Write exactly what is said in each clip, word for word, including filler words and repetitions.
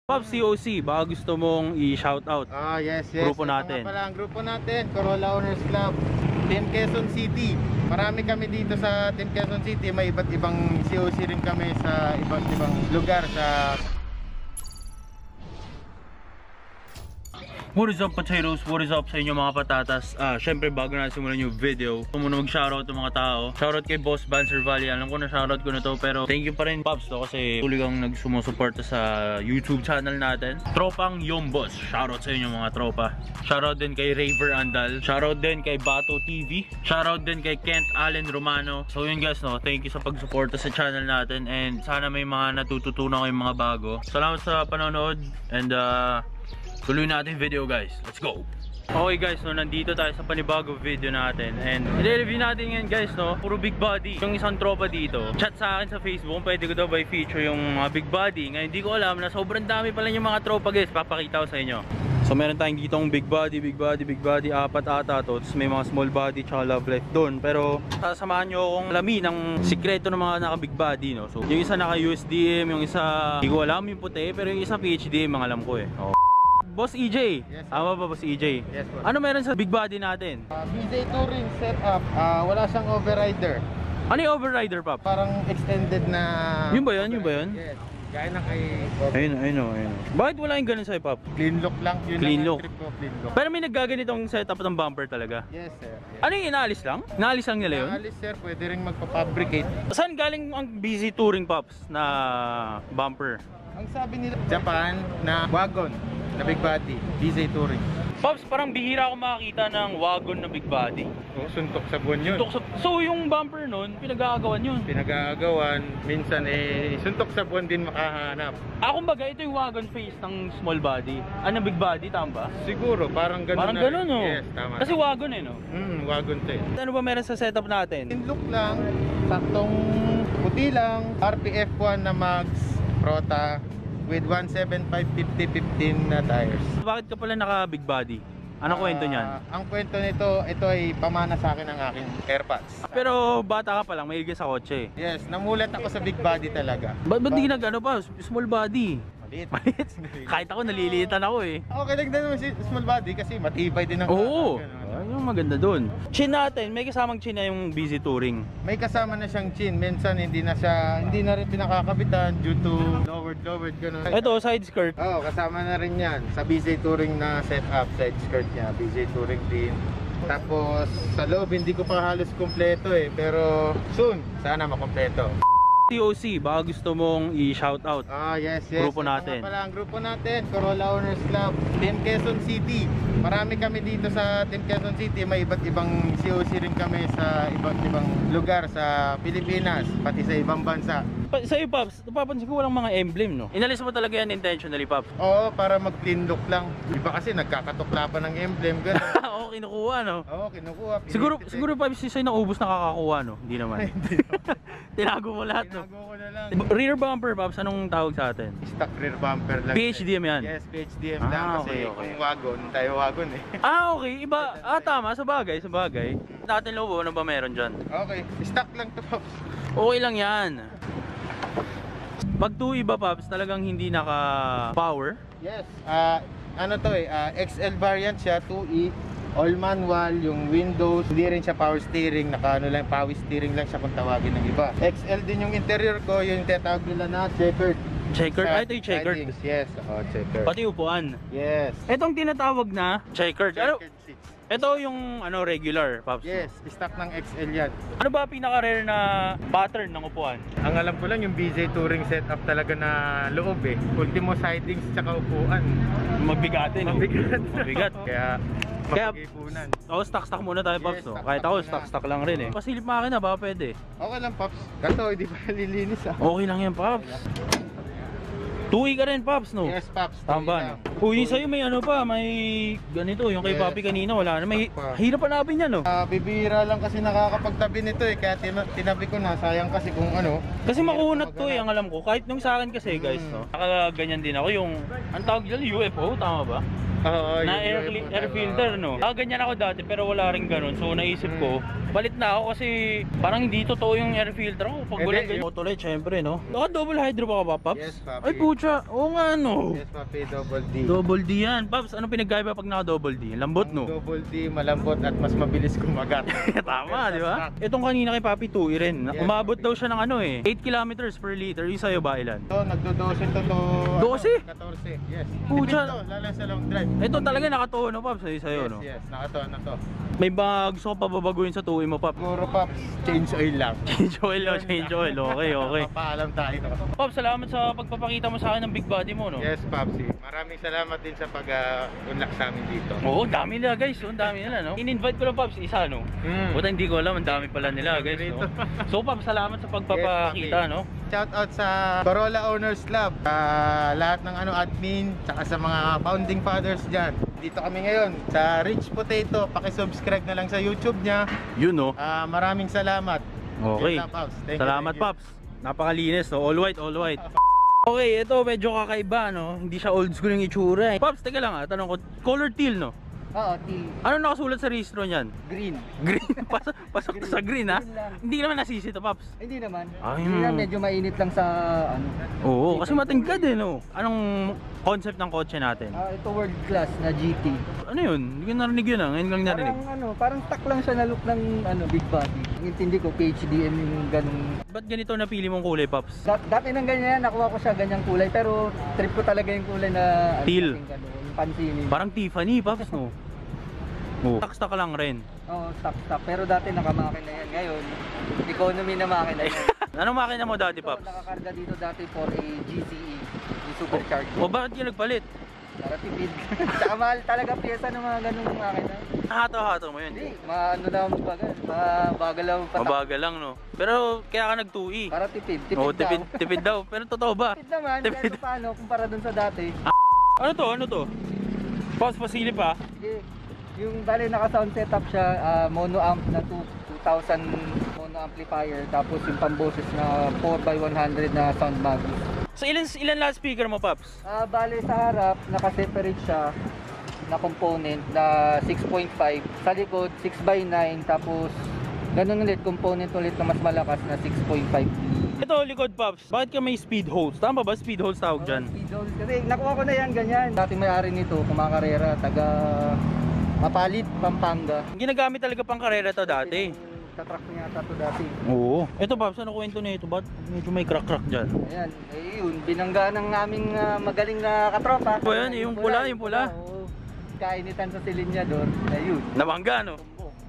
Pops, C O C, baka gusto mong i-shoutout. Ah, yes, yes. Grupo natin. Ito pala ang grupo natin, Corolla Owners Club, Team Quezon City. Marami kami dito sa Team Quezon City. May iba't ibang C O C rin kami sa iba't ibang lugar sa... What is up, potatoes? What is up sa inyo mga patatas? Ah, syempre bago na simulan yung video, gusto muna mag-shoutout ng mga tao. Shoutout kay Boss Banser Valley. Alam ko na shoutout ko na to, pero thank you pa rin Pops to kasi tuloy kang nagsumusuporta sa YouTube channel natin. Tropang Yombos, shoutout sa inyo mga tropa. Shoutout din kay Raver Andal. Shoutout din kay Bato T V. Shoutout din kay Kent Allen Romano. So yun guys, no, thank you sa pagsuporta sa channel natin and sana may mga natututunan kayong mga bago. Salamat sa panonood and uh tuloy natin video guys. Let's go! Okay guys, no, nandito tayo sa panibagong video natin and i-review natin ngayon guys, no, puro big body. Yung isang tropa dito, chat sa akin sa Facebook, pwede ko daw ba i-feature yung mga big body. Ngayon hindi ko alam na sobrang dami pala yung mga tropa guys, papakita ko sa inyo. So meron tayong dito ang big body, big body, big body, apat ata to. Tapos may mga small body tsaka love life doon. Pero sasamahan nyo akong alamin ng sikreto ng mga naka big body, no. So yung isa naka U S D M, yung isa hindi ko alam yung puti, pero yung isa P H D M ang alam ko eh. Oh. Boss E J, yes, tama ba Boss E J? Yes, boss. Ano meron sa big body natin? Uh, B J Touring setup, uh, wala siyang overrider. Ano yung overrider, Pop? Parang extended na... Yun ba yun? Yun ba yun? Yes, gaya na kay... Ayun, ayun, ayun. Bakit wala yung ganun sa'yo, Pop? Clean look lang, yun clean lang look. Trip ko, clean look. Pero may naggaganitong setup ng bumper talaga? Yes, sir. Yes. Ano yung inaalis lang? Inaalis lang nila yun? Inaalis, sir, pwede rin magpapabricate. Saan galing ang B Z Touring, Pops, na bumper? Ang sabi nila, Japan na wagon na big body, B J Touring. Pops, parang bihira ako makakita ng wagon na big body. Oh, suntok sa buwan yun. Suntok sa... So yung bumper nun, pinag-aagawan yun? Pinag-aagawan, minsan eh, suntok sa buwan din makahanap. Ah, kumbaga, ito yung wagon face ng small body. Ano, big body, tama ba? Siguro, parang ganun Parang na ganun, no? Yes, tama. Kasi wagon eh, no? Hmm, wagon to eh. Ano ba meron sa setup natin? In look lang, saktong puti lang, R P F one na mags, Prota, with one seventy-five fifty fifteen na tires. Bakit ka pala naka big body? Ano uh, kwento niyan? Ang kwento nito, ito ay pamana sa akin ng aking AirPods. Pero bata ka pa lang, mahilig sa kotse. Yes, namulat ako sa big body talaga. Ba ba't di nag-ano pa? Small body? Maliit. Maliit? Kahit ako, naliliitan ako eh. Okay lang din naman si small body kasi matibay din ang... Oo! Ay, yung maganda dun. Chin natin, may kasamang chin na yung B Z Touring. May kasama na siyang chin. Minsan hindi na siya, hindi na rin pinakakabitan due to lowered, lowered, gano'n. Ito, side skirt. Oo, oh, kasama na rin yan. Sa B J Touring na setup, side skirt niya. B J Touring din. Tapos, sa loob, hindi ko pa halos kumpleto eh. Pero, soon, sana makumpleto. C O C, baka gusto mong i-shoutout. Ah, yes, yes. Grupo natin. Ito pala ang grupo natin, Corolla Owners Club, Team Quezon City. Marami kami dito sa Team Quezon City. May iba't ibang C O C rin kami sa iba't ibang lugar sa Pilipinas, pati sa ibang bansa. Pa sa iyo, Pops, napapansin ko walang mga emblem, no? Inalis mo talaga yan intentionally, Pops? Oo, para mag-clean look lang. Iba kasi nagkakatuklapan ng emblem, gano'n. Oo, kinukuha, no? Oo, kinukuha. Siguro, siguro Pops, sa'yo naubos nakakakuha, no? Hindi naman. Tinago mo lahat, no? Tinago ko na lang. Rear bumper, Pops, anong tawag sa atin? Stock rear bumper lang. P H D M yan? Yes, P H D M ah, lang kasi okay, okay. kung wagon, tayo wagon eh. Ah, okay. Iba. Ah, tama. Sa bagay, sa bagay. Natin lobo, ano ba meron dyan? Okay, stock lang to, Pops. Okay lang yan. Pag two iba, Pops, talagang hindi naka-power? Yes. Uh, ano to eh, uh, X L variant siya, two E. All manual, yung windows, hindi rin siya power steering, naka ano lang, power steering lang siya kung tawagin ng iba. X L din yung interior ko, yung tinatawag nila na checkered. Checkered? Ah, ito yung checkered. Ridings, yes, oh, checkered. Pati upuan. Yes. Itong tinatawag na checkered. Ano? Checkered seats. Ito yung ano regular, Pops. Yes, stock ng X L yan. Ano ba pinaka-rare na pattern ng upuan? Ang alam ko lang yung B J Touring setup talaga na loob eh. Ultimo sidings tsaka upuan. Mabigatin. Mabigat. Mabigat. Kaya Kaya, mapigipunan. oh, stock-stock muna tayo, Pops. Yes, No? stock, Kahit stock ako, muna. stock-stock lang rin eh. Pasilip makina, baka pwede. Okay lang, Pops. Kato, hindi pa nalilinis ah. Okay lang yan, Pops. two E ka rin, Pops, no? Yes, Pops. Tama, no? Uy, sa'yo may ano pa, may ganito. Yung kay Yes. Papi kanina, wala na. May Pa. hirap hanapin yan, no? Uh, bibihira lang kasi nakakapagtabi nito eh. Kaya tina tinabi ko na. Sayang kasi kung ano. Kasi makunat to eh, ang alam ko. Kahit nung sa akin kasi, guys, Hmm. no? Nakaganyan din ako yung, ang tawag dyan, U F O, tama ba? Oo, na yung air, U F O air type, filter, oo. no? Ah, ganyan ako dati pero wala rin ganun. So naisip ko, palit na ako kasi parang hindi totoo yung air filter ko. Pag Hindi, walang ganyan. yung- Autolite, syempre, no? Naka double hydro pa ka ba, Paps? Yes, papi. Ay, pucha. Oo nga, no? Yes, papi, double D. Double D yan. Paps, ano pinagkaiba pag naka double D? Lambot, Ang no? double D, malambot at mas mabilis kumagat. Tama, di ba? Itong kanina kay Papi, two i rin. Yes, Umabot papi. daw siya ng ano eh, eight kilometers per liter. Yung sa'yo ba ilan? Ito, nagdo-dose ito to. Dose? Ano, fourteen, yes. Pucha. Tipid to, lalo sa long drive. Ito talaga nakatuo, no, Paps? Sa'yo, sa'yo, Yes, no? yes, nakato na to. May ba gusto ko pa babaguhin sa two i mo, Paps? Siguro, Pops, change oil lang. Change oil, no? Change oil. Okay, okay. Papaalam tayo. Paps, salamat sa pagpapakita mo sa akin ng big body mo, no? Yes, Popsy. Maraming salamat din sa pag-unlock sa amin dito. Oo, ang dami nila, guys. Ang dami nila, no? In-invite ko lang, Paps, isa, no? Mm. Buta hindi ko alam, ang dami pala nila, guys, no? So, Paps, salamat sa pagpapakita, Yes, no? Shout out sa Corolla Owners Club, uh, lahat ng ano admin, tsaka sa mga founding fathers dyan. Dito kami ngayon sa Rich Potato. Paki-subscribe na lang sa YouTube niya. Yun, no? Uh, maraming salamat. Okay. Yun lang, Pops. Thank you, Salamat, thank you. Paps. Napakalinis, no? All white, all white. Okay, ito medyo kakaiba, no? Hindi siya old school yung itsura, eh. Paps, teka lang, ah. Tanong ko, color teal, no? Oo, teal. Ano nakasulat sa registro niyan? Green. Green. Pasok, pasok to sa green, ha? Green lang. Hindi naman nasisi to, Paps. Hindi naman. Ay, Hindi na, hmm. medyo mainit lang sa ano. Oo, kasi matingkad, eh, no? Anong concept ng kotse natin? Ah, ito world class na G T. Ano yun? Hindi ko narinig yun, ah. Ngayon lang narinig. Parang ano, parang stock lang siya na look ng ano, big body. Ang intindi ko P H D M yung ganung. Ba't ganito napili mong kulay, Paps? Da dati nang ganyan, nakuha ko siya ganyang kulay pero trip ko talaga yung kulay na ano, Teal. kasing ganun, yung pansinin. Parang Tiffany, Paps, no? Oo. Stock-stock lang rin. Oo, stock stock. Pero dati nakamakina yan. Ngayon, economy na makina yan. Anong makina mo dati, Ito, Paps? nakakarga dito dati for a G C E, yung supercharged. O bakit ka nagpalit? Para tipid. Tsaka mahal talaga pyesa ng mga ganung makina. Hato-hato mo yun. Hindi, maano na mabagal. Mabagal lang patak. Mabagal lang, no? Pero kaya ka nag two i. Para tipid. Tipid Oo, daw. tipid, tipid daw. Pero totoo ba? Tipid naman. Tipid. Tipid. Paano kumpara dun sa dati. Ano to? Ano to? Pause, pasilip, ha? Sige. Yung bali naka-sound setup siya, ah, mono amp na two thousand mono amplifier. Tapos yung pamboses na four by one hundred na sound mag. So ilan, ilan loudspeaker mo, Paps? Ah, bali sa harap, naka-separate siya na component na six point five. Sa likod, six by nine. Tapos ganun ulit, component ulit na mas malakas na six point five. Ito, likod, Paps. Bakit ka may speed holes? Tama ba? Speed holes tawag dyan? Speed holes. Kasi nakuha ko na yan, ganyan. Dating may-ari nito, kumakarera, taga Mapalit, Pampanga. Ginagamit talaga pang karera to dati. Sa truck niya ata to dati. Oo. Ito, Paps, ano kwento na ito? Ba't medyo may crack-crack dyan? Ayan, eh yun, binangga ng aming ah, magaling na katropa. O yan, yung pula, yung pula. Oo. Kainitan sa silinyador, ayun. Nabangga, no?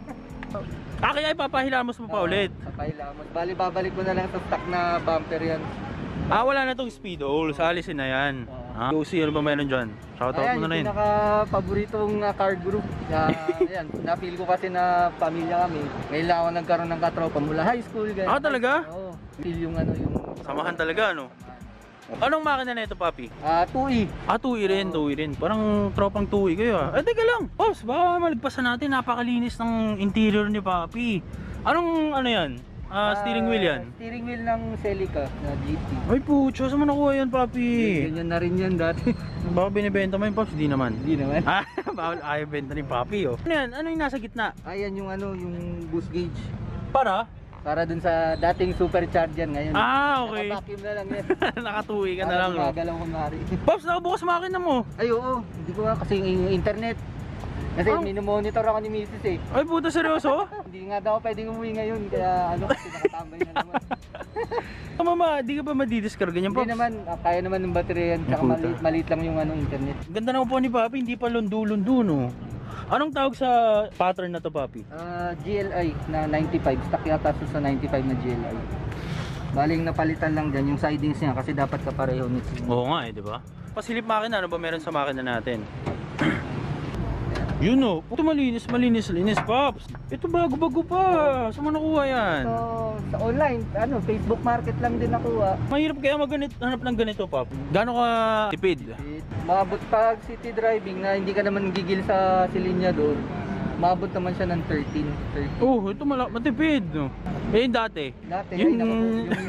Ah, kaya ipapahilamos mo pa ulit. Sa pailamos. Bali, babalik ko na lang sa stock na bumper yan. Ah, wala na tong speed hole. Alisin na yan. Ah, C O C, ano ba meron dyan? Shoutout Ayan, mo na yung rin. pinaka-paboritong uh, car group. Uh, ayan, napil ko kasi na pamilya kami. Ngayon lang ako nagkaroon ng katropa mula high school. Ganyan. Ah, talaga? Oo. Feel yung ano, yung... Samahan talaga, no? Anong makina na ito, Papi? Ah, two E. Ah, two i rin, two i rin. Parang tropang two i kayo, ah. Eh, teka lang. Pops, baka malagpasan natin. Napakalinis ng interior ni Papi. Anong, ano yan? Ah, steering wheel yan? Steering wheel ng Celica na G T. Ay, pucho. Saan mo nakuha yan, Papi? Ganyan na rin yan dati. Baka binibenta mo yung Pops? Di naman. Hindi naman. Ah, bawal ayaw benta ni Papi, oh. Ano yan? Ano yung nasa gitna? Ayan yung ano, yung boost gauge. Para? Para dun sa dating supercharge yan ngayon. Ah, okay. Naka-vacuum na lang yan. Nakatuwi ka na lang, no? Para gumagalaw kunwari. Pops, nakabukas makina mo. Ay, oo. Hindi ko nga kasi yung internet. Kasi Ah. minomonitor ako ni Missus eh. Ay, puto, seryoso? Hindi nga daw pwedeng umuwi ngayon. Kaya ano kasi nakatambay na naman. Tama ma, di ka ba madidiscard ganyan, Hindi Pops? naman, ah, kaya naman ng baterya yan. Tsaka Puta. maliit, maliit lang yung ano, internet. Ganda na po ni Papi, hindi pa lundo-lundo, no? Anong tawag sa pattern na to, Papi? Ah, G L I na ninety-five. Stock yata siya sa ninety-five na G L I. Baling napalitan lang dyan yung sidings niya kasi dapat kapareho nito. Oo nga eh, di ba? Pasilip makina, ano ba meron sa makina natin? Yun o, ito malinis, malinis, linis, Pops. Ito bago-bago pa. Saan mo nakuha yan? So, sa online, ano, Facebook market lang din nakuha. Mahirap kaya maganit, hanap ng ganito, Pop. Gano'n ka tipid? Maabot pag city driving na hindi ka naman gigil sa silinyador, maabot naman siya ng thirteen. thirteen. Oh, ito mala matipid, no? Eh, yung dati. Dati, Yung- yung... ay, naku, yung,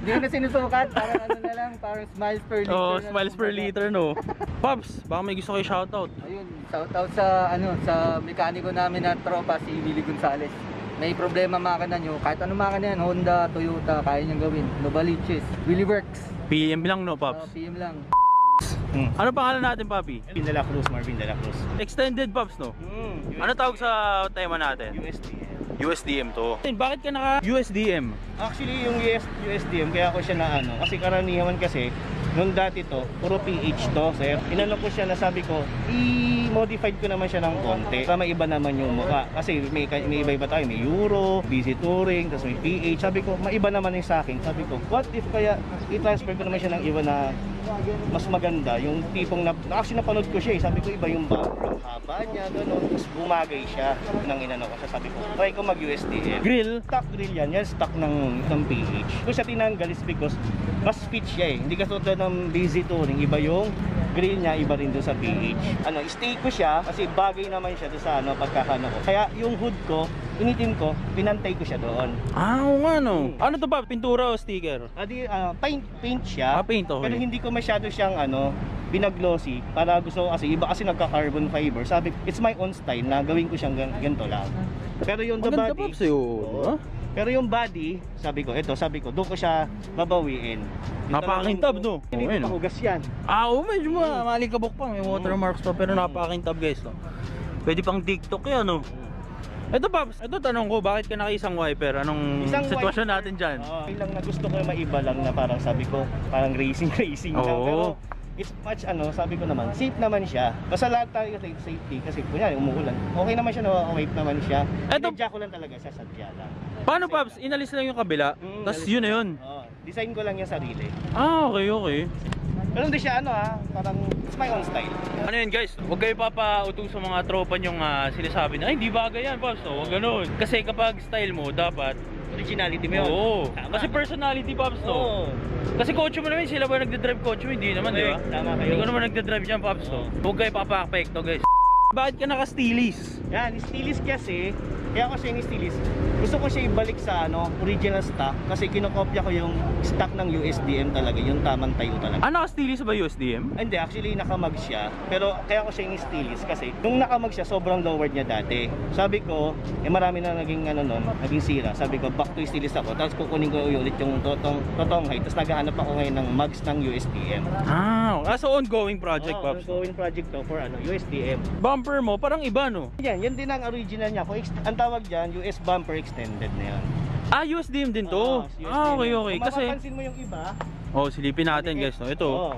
Hindi ko na sinusukat, parang ano na lang, parang smiles per liter. Oh, na smiles lang, per kumbaga. liter, no? Pops, baka may gusto kayo shoutout. Ayun, shout out sa ano sa mekaniko namin na tropa si Willie Gonzales. May problema makina nyo, kahit anong makina yan, Honda, Toyota, kaya niyang gawin. Novaliches, Willie Works. P M lang, no, Uh, Pops? P M lang. Hmm. Ano pangalan natin, Papi? Marvin de la Cruz, Marvin de la Cruz. Extended, Pops, no? Mm, Ano tawag sa tema natin? U S D M. U S D M to. Bakit ka naka U S D M? Actually, yung U S, U S D M, kaya ko siya na ano, kasi karaniwan kasi, nung dati to, puro P H to, sir. Inano ko siya na sabi ko, i-modified ko naman siya ng konti. Para maiba naman yung mukha. Kasi may, may iba-iba tayo, may Euro, B C Touring, tapos may P H. Sabi ko, maiba naman yung sa akin. Sabi ko, what if kaya i-transfer ko naman siya ng iba na mas maganda, yung tipong na, actually napanood ko siya eh, sabi ko iba yung bumper, ang haba niya, gano'n, tapos bumagay siya nang inano ko siya, sabi ko, try ko mag U S D M. Grill? Stock grill yan, yan stock ng, ng P H. Kung siya tinanggal is because mas fit siya eh, hindi ka tulad ng B Z Touring, iba yung grill niya, iba rin doon sa P H. Ano, stay ko siya kasi bagay naman siya doon sa ano, pagkakano ko. Kaya yung hood ko, initim ko, pinantay ko siya doon. Ah, oo nga, no? Ano to, Pop? Pintura o sticker? Adi, uh, paint, paint siya. Ah, paint, okay. Pero hindi ko masyado siyang ano, binaglossy para gusto ko kasi iba kasi nagka-carbon fiber. Sabi, it's my own style na gawin ko siyang gan ganito lang. Pero yung the Maganda, body, Pops, eh, oo, oo. diba? Pero yung body, sabi ko, ito, sabi ko, doon ko siya babawiin. Napakakintab, no? Hindi Oo, ko yun, no? pahugas yan. Ah, oo, medyo ma malikabok pa. May watermarks pa, pero napakakintab, guys, no? Pwede pang TikTok yan, no? Ito, Pops, ito tanong ko, bakit ka naka-isang wiper? Anong Isang sitwasyon wiper, natin dyan? Oo, yun lang na gusto ko yung maiba lang na parang sabi ko, parang racing racing lang. Oo. Pero it's much ano, sabi ko naman, safe naman siya. Basta lahat tayo kasi safety kasi kunyari umuulan. Okay naman siya, na-wave naman siya. Eto- Sinadya ko lang talaga siya, sadya lang. Paano, Pops? Inalis lang yung kabila, Mm, tapos alis- yun na yun. Oo, design ko lang yung sarili. Ah, okay, okay. Pero hindi siya ano ha, parang it's my own style. Ano yun, guys? Huwag kayo papauto sa mga tropa nyong uh, sinasabi na, ay, hindi bagay yan, Pops. No? Huwag ganun. Kasi kapag style mo, dapat Originality mo yun. oo. Tama. Kasi personality, Pops, to. Oo. Kasi kotse mo naman, sila ba nagdadrive kotse mo? Hindi naman, di ba? Correct, tama kayo. Hindi ko naman nagdadrive dyan, Pops, to. Huwag kayo papakapekto, guys. Bakit ka naka-steelies? Yan, stilis kasi, kaya ko siya yung stilis. Gusto ko siya ibalik sa ano, original stock kasi kinokopya ko yung stock ng U S D M talaga, yung tamang tayo talaga. Ah, naka-steelies ba U S D M? Ah, hindi, actually nakamag siya. Pero kaya ko siya yung stilis kasi nung nakamag siya, sobrang lowered niya dati. Sabi ko, eh marami na naging ano nun, naging sira. Sabi ko, back to stilis ako. Tapos kukunin ko ulit yung totong, totong height. Tapos naghahanap ako ngayon ng mags ng U S D M. Ah, ah, so ongoing project, Oo, Pops. ongoing project to for ano, U S D M. Bumper mo, parang iba, no? Yan, yan din ang original niya. Kung ex- ang tawag dyan, U S bumper extended na yan. Ah, U S D M din to. Oo, U S D M. Ah, okay, okay. Kung Kasi, mapapansin mo yung iba, oh, silipin natin, guys, no? Ito. Oo.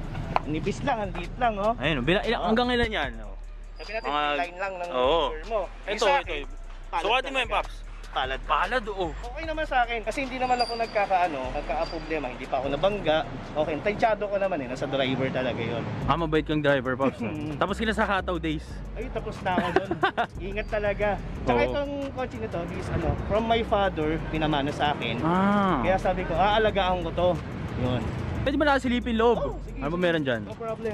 Nipis lang, ang liit lang, oh. Ayun, bila, ilang, hanggang ilan yan? Oh. Sabi natin, Mga- line lang ng Oo. motor mo. Yung Ito, sa ito. akin, palad Sukatin mo yung, talaga. Pops. Palad. Palad, oh. Okay naman sa akin, kasi hindi naman ako nagkakaano, nagka-problema, hindi pa ako nabangga. Okay, tansyado ko naman eh, nasa driver talaga yon. Ah, mabait kang driver, Pops, no? Tapos ka na sa Hataw Days. Ay, tapos na ako doon. Ingat talaga. Tsaka Oo. itong kotse nito, this ano, from my father, pinamana sa akin. Ah. Kaya sabi ko, aalagaan ko to. Yun. Pwede ba nakasilipin loob? Oh, sige, Ano ba sige. meron dyan? No problem.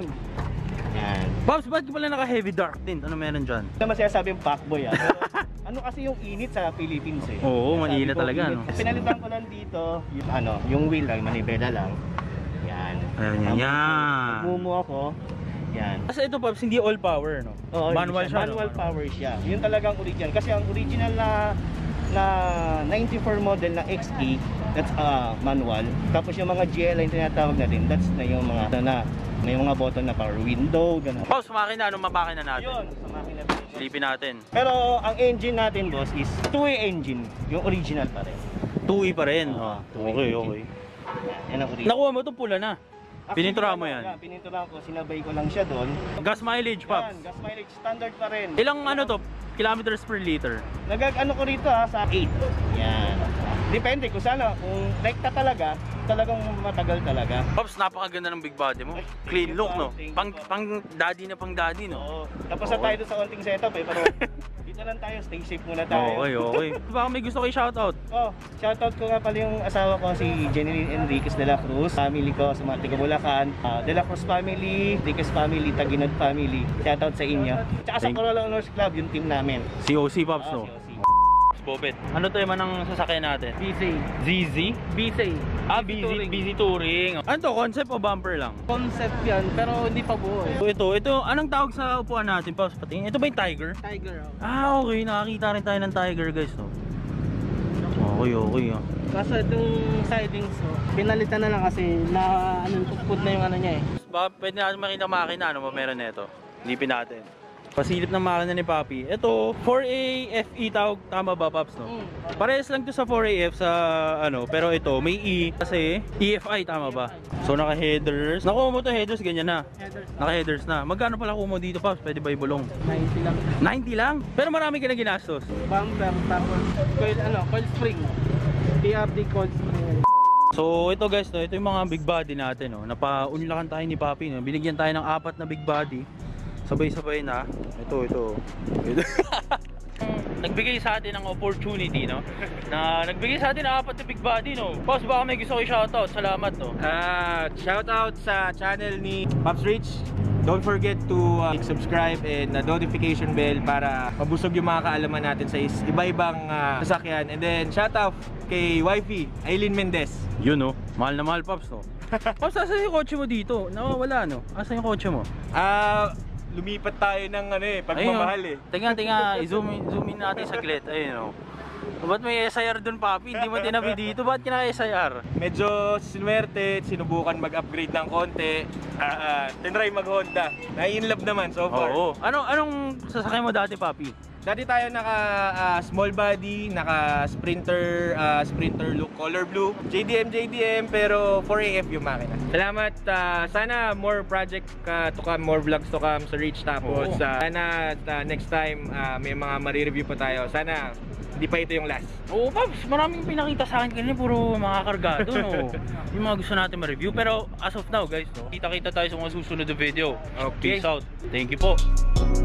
Yan. Pops, ba't pala naka-heavy dark tint? Ano meron dyan? Hindi naman sinasabi yung fuckboy ah. Pero ano kasi yung init sa Philippines eh. Oo, Kaya mainit sabi ko, talaga, init. no? Pinalitan ko lang dito, yung, ano, yung wheel lang, manibela lang. Yan. Ayan, yan, yan. Nagmumu ako. Yan. Kasi ito, Pops, hindi all power, no? Oo, Manual siya, Manual no? power siya. Yun talagang original. Kasi ang original na na ninety-four model na X E, that's uh, manual. Tapos yung mga G L yung tinatawag natin, that's na yung mga na may mga button na power window, gano'n. Pops, makina, anong mapakina natin? Yun, sa makina natin. Silipin natin. Pero ang engine natin, boss, is two-way engine. Yung original pa rin. two E pa rin. Oo, Oh, two-way okay, engine. okay. Yan ang original. Nakuha mo ito, pula na. Pininturahan mo yan? Yan, pininturahan ko, sinabay ko lang siya doon. Gas mileage, Pops. Yan, gas mileage, standard pa rin. Ilang ano to? Kilometers per liter? Nagag-ano ko rito ha, sa eight. Yan. Depende kung sana, kung like ka talaga, talagang matagal talaga. Pops, napakaganda ng big body mo. Ay, Clean thank you, look, Pops. no? Thank you, Pang, Pops. pang daddy na pang daddy, no? Oo. Tapos na Oo. tayo doon sa konting setup eh, pero dito lang tayo, stay safe muna tayo. Okay, okay. Baka may gusto kayo shoutout. Oh, shoutout ko nga pala yung asawa ko, si Jeneline Enriquez de la Cruz. Family ko sa mga taga Bulacan. Uh, de la Cruz family, Enriquez family, Taginod family. Shoutout sa inyo. Tsaka sa Thank- Corolla Owners Club, yung team namin. C O C, Pops, Ah, no? si O C. Bobet. Ano to yung manang sasakyan natin? B C. Z Z? B C. Ah, B Z, B Z Touring. Ano to? Concept o bumper lang? Concept yan, pero hindi pa buo eh. So, ito, ito, anong tawag sa upuan natin? Paps, patingin. Ito ba yung Tiger? Tiger. Oh. Ah, okay. Nakakita rin tayo ng Tiger, guys. No? Okay, okay. Ah. Kaso itong sidings, oh, pinalitan na lang kasi na ano, puput na yung ano niya eh. Baka pwede natin makita makina. Ano ba meron nito? Lipin natin. Pasilip ng makina ni Papi. Ito, four A F E tawag. Tama ba, Paps? No? Mm. Parehas lang to sa four A F sa ano. Pero ito, may E. Kasi E F I, tama ba? So, naka-headers. Nakuha mo to headers, ganyan na. Headers. Naka-headers na. Magkano pala kuha mo dito, Paps? Pwede ba ibulong? ninety lang. ninety lang? Pero marami ka na ginastos. Bumper, tapos coil, ano, coil spring. T R D coil spring. So ito guys, no, ito yung mga big body natin, no. Napaunlakan tayo ni Papi, no. Binigyan tayo ng apat na big body. Sabay-sabay na. Ito, ito. ito. Nagbigay sa atin ng opportunity, no. Na nagbigay sa atin ng apat na big body, no. Boss, baka may gusto ko i-shoutout. Salamat, no. Uh, shoutout sa channel ni Pops Rich. Don't forget to uh, subscribe and uh, notification bell para mabusog yung mga kaalaman natin sa iba-ibang uh, sasakyan. And then shoutout kay wifey, Aileen Mendez. Yun, no. Mahal na mahal, Pops, no. Pops, asan yung kotse mo dito? Nawawala, no. Asan yung kotse mo? Ah... Uh, lumipat tayo ng ano eh, pagmamahal eh. Tinga, tinga, i-zoom in, zoom in natin saglit. Ayun, oh. Ba't may S I R dun, Papi? Hindi mo tinabi dito. Ba't kinaka-S I R? Medyo sinuwerte, sinubukan mag-upgrade ng konti. Uh, uh, tinry mag-Honda. Na-in-love naman so far. Oo. Ano, anong sasakyan mo dati, Papi? Dati tayo naka uh, small body, naka Sprinter, uh, Sprinter look, color blue. J D M, J D M, pero four A F yung makina. Salamat. Uh, sana more project uh, to come, more vlogs to come sa Reach. Tapos uh, sana uh, next time uh, may mga ma-review pa tayo. Sana hindi pa ito yung last. Oo, Paps, maraming pinakita sa akin kanina, puro mga kargado, no. Yung mga gusto natin ma-review. Pero as of now, guys, no, kita-kita tayo sa mga susunod na video. Okay. Peace out. Thank you po.